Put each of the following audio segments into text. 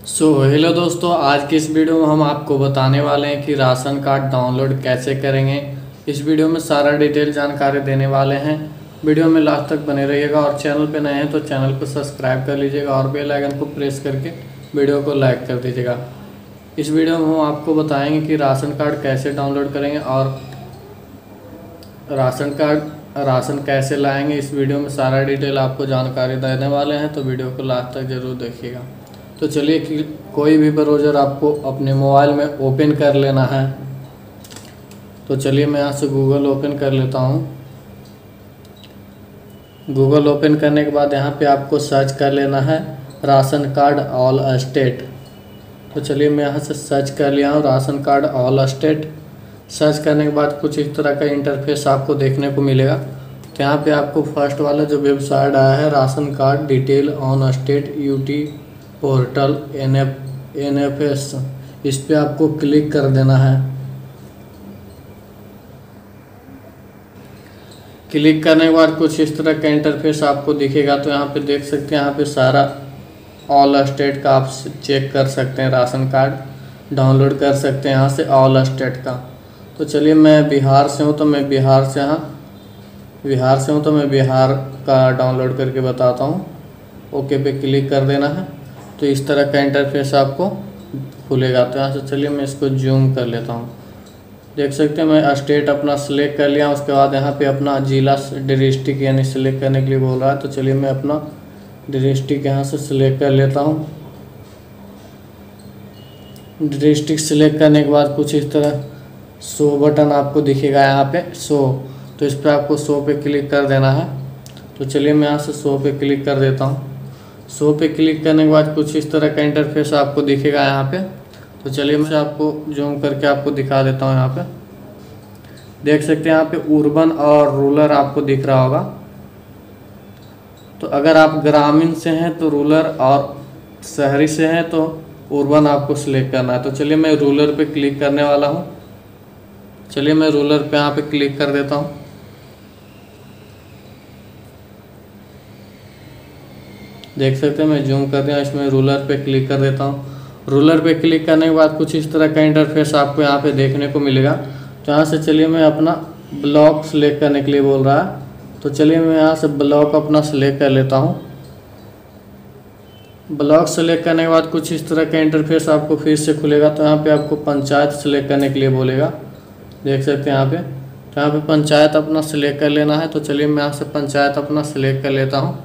Hello दोस्तों, आज की इस वीडियो में हम आपको बताने वाले हैं कि राशन कार्ड डाउनलोड कैसे करेंगे। इस वीडियो में सारा डिटेल जानकारी देने वाले हैं। वीडियो में लास्ट तक बने रहिएगा और चैनल पे नए हैं तो चैनल को सब्सक्राइब कर लीजिएगा और बेल आइकन को प्रेस करके वीडियो को लाइक कर दीजिएगा। इस वीडियो में हम आपको बताएंगे कि राशन कार्ड कैसे डाउनलोड करेंगे और राशन कैसे लाएंगे। इस वीडियो में सारा डिटेल आपको जानकारी देने वाले हैं, तो वीडियो को लास्ट तक ज़रूर देखिएगा। तो चलिए कि कोई भी ब्राउज़र आपको अपने मोबाइल में ओपन कर लेना है। तो चलिए मैं यहाँ से गूगल ओपन कर लेता हूँ। गूगल ओपन करने के बाद यहाँ पे आपको सर्च कर लेना है राशन कार्ड ऑल स्टेट। तो चलिए मैं यहाँ से सर्च कर लिया हूँ ration card all state. Search करने के बाद कुछ इस तरह का इंटरफेस आपको देखने को मिलेगा। तो यहाँ पे आपको फर्स्ट वाला जो वेबसाइट आया है ration card detail on state UT portal NFS, इस पे आपको क्लिक कर देना है। क्लिक करने के बाद कुछ इस तरह का इंटरफेस आपको दिखेगा। तो यहाँ पे देख सकते हैं, यहाँ पे सारा ऑल स्टेट का आप चेक कर सकते हैं। राशन कार्ड डाउनलोड कर सकते हैं यहाँ से ऑल स्टेट का। तो चलिए मैं बिहार से हूँ तो मैं बिहार का डाउनलोड करके बताता हूँ। ओके पे क्लिक कर देना है। तो इस तरह का इंटरफेस आपको खुलेगा। तो यहाँ से चलिए मैं इसको जूम कर लेता हूँ। देख सकते हैं मैं स्टेट अपना सिलेक्ट कर लिया। उसके बाद यहाँ पे अपना जिला डिस्ट्रिक्ट यानी सिलेक्ट करने के लिए बोल रहा है। तो चलिए मैं अपना डिस्ट्रिक्ट यहाँ से सिलेक्ट कर लेता हूँ। डिस्ट्रिक्ट सिलेक्ट करने के बाद कुछ इस तरह शो बटन आपको दिखेगा यहाँ पे शो। तो इस पर आपको शो पे क्लिक कर देना है। तो चलिए मैं यहाँ से शो पे क्लिक कर देता हूँ। शो पे क्लिक करने के बाद कुछ इस तरह का इंटरफेस आपको दिखेगा यहाँ पे। तो चलिए मैं आपको जूम करके आपको दिखा देता हूँ। यहाँ पे देख सकते हैं यहाँ पे अर्बन और रूरल आपको दिख रहा होगा। तो अगर आप ग्रामीण से हैं तो रूरल और शहरी से हैं तो अर्बन आपको सिलेक्ट करना है। तो चलिए मैं रूरल पे क्लिक करने वाला हूँ। चलिए मैं रूरल पे यहाँ पे क्लिक कर देता हूँ। देख सकते हैं मैं जूम कर दिया, इसमें रूलर पे क्लिक कर देता हूँ। रूलर पे क्लिक करने के बाद कुछ इस तरह का इंटरफेस आपको यहाँ पे देखने को मिलेगा। तो यहाँ से चलिए मैं अपना ब्लॉक सिलेक्ट करने के लिए बोल रहा है। तो चलिए मैं यहाँ से ब्लॉक अपना सिलेक्ट कर लेता हूँ। ब्लॉक सेलेक्ट करने के बाद कुछ इस तरह का इंटरफेस आपको फिर से खुलेगा। तो यहाँ पे आपको पंचायत सिलेक्ट करने के लिए बोलेगा। देख सकते हैं यहाँ पे। तो यहाँ पे पंचायत अपना सिलेक्ट कर लेना है। तो चलिए मैं यहाँ से पंचायत अपना सिलेक्ट कर लेता हूँ।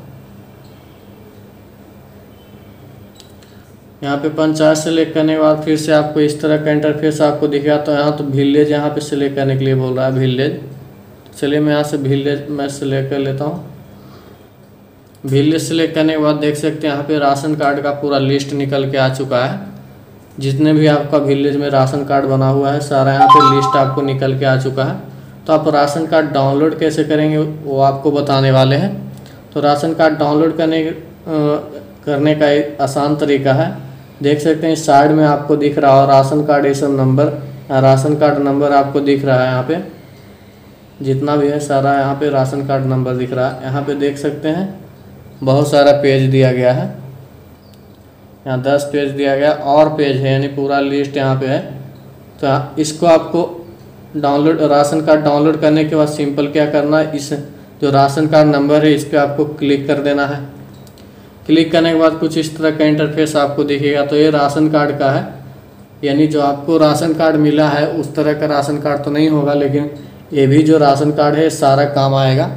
यहाँ पे पंचायत सेलेक्ट करने के बाद फिर से आपको इस तरह का इंटरफेस आपको दिखेगा। तो यहाँ तो विलेज यहाँ पे सिलेक्ट करने के लिए बोल रहा है विलेज। चलिए मैं यहाँ से विलेज मैं सिलेक्ट कर लेता हूँ। विलेज सिलेक्ट करने के बाद देख सकते हैं यहाँ पे राशन कार्ड का पूरा लिस्ट निकल के आ चुका है। जितने भी आपका विलेज में राशन कार्ड बना हुआ है सारा यहाँ पे लिस्ट आपको निकल के आ चुका है। तो आप राशन कार्ड डाउनलोड कैसे करेंगे वो आपको बताने वाले हैं। तो राशन कार्ड डाउनलोड करने का एक आसान तरीका है। देख सकते हैं साइड में आपको दिख रहा हो राशन कार्ड ये सब नंबर, राशन कार्ड नंबर आपको दिख रहा है। यहाँ पे जितना भी है सारा यहाँ पे राशन कार्ड नंबर दिख रहा है। यहाँ पे देख सकते हैं बहुत सारा पेज दिया गया है। यहाँ 10 पेज दिया गया और पेज है यानी पूरा लिस्ट यहाँ पे है। तो इसको आपको डाउनलोड राशन कार्ड डाउनलोड करने के बाद सिंपल क्या करना है, इस जो राशन कार्ड नंबर है इस पर आपको क्लिक कर देना है। क्लिक करने के बाद कुछ इस तरह का इंटरफेस आपको दिखेगा। तो ये राशन कार्ड का है, यानी जो आपको राशन कार्ड मिला है उस तरह का राशन कार्ड तो नहीं होगा, लेकिन ये भी जो राशन कार्ड है सारा काम आएगा।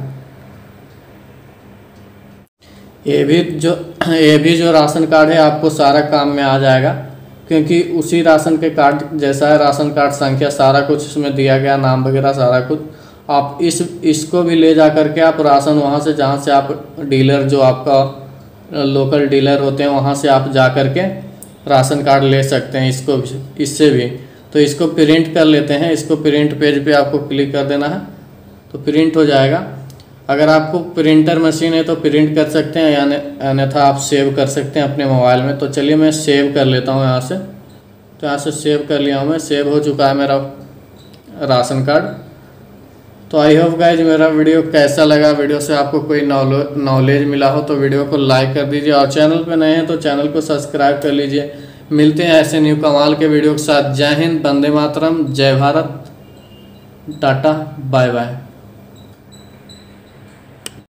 ये भी जो राशन कार्ड है आपको सारा काम में आ जाएगा, क्योंकि उसी राशन के कार्ड जैसा है। राशन कार्ड संख्या सारा कुछ इसमें दिया गया, नाम वगैरह सारा कुछ। आप इसको भी ले जा करके आप राशन वहाँ से जहाँ से आप डीलर जो आपका लोकल डीलर होते हैं वहाँ से आप जा कर के राशन कार्ड ले सकते हैं। इससे भी तो इसको प्रिंट कर लेते हैं। इसको प्रिंट पेज पे आपको क्लिक कर देना है तो प्रिंट हो जाएगा। अगर आपको प्रिंटर मशीन है तो प्रिंट कर सकते हैं, यानी अन्यथा आप सेव कर सकते हैं अपने मोबाइल में। तो चलिए मैं सेव कर लेता हूँ यहाँ से। तो यहाँ से सेव कर लिया हूँ मैं, सेव हो चुका है मेरा राशन कार्ड। तो आई होप गाइज मेरा वीडियो कैसा लगा, वीडियो से आपको कोई नॉलेज मिला हो तो वीडियो को लाइक कर दीजिए और चैनल पे नए हैं तो चैनल को सब्सक्राइब कर लीजिए। मिलते हैं ऐसे न्यू कमाल के वीडियो के साथ। जय हिंद, वंदे मातरम, जय भारत, टाटा, बाय बाय।